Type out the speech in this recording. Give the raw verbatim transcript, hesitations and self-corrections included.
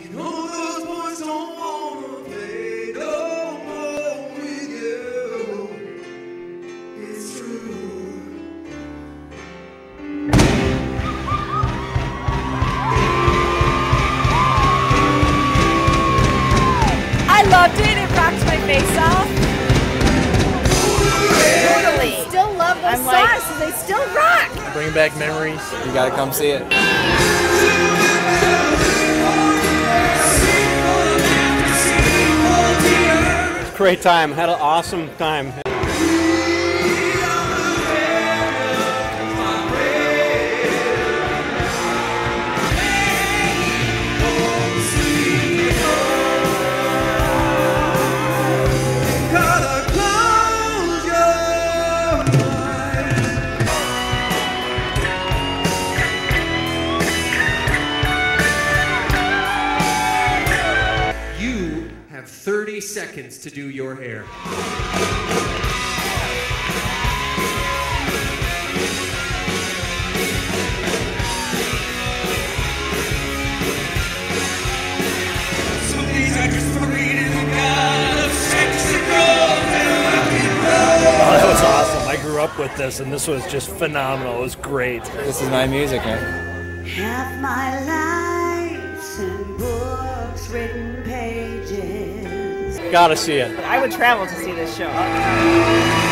You know those boys don't wanna play no more with you. It's true. I loved it. It rocked my face off. Totally. Still love those I'm songs, like, so they still rock. Bring back memories. You gotta come see it. Great time. Had an awesome time. thirty seconds to do your hair. Some days I just parade in the god of sex and rock and roll. Oh, that was awesome. I grew up with this, and this was just phenomenal. It was great. This is my music, man. Half my life's in books, written pages. Gotta see it. I would travel to see this show.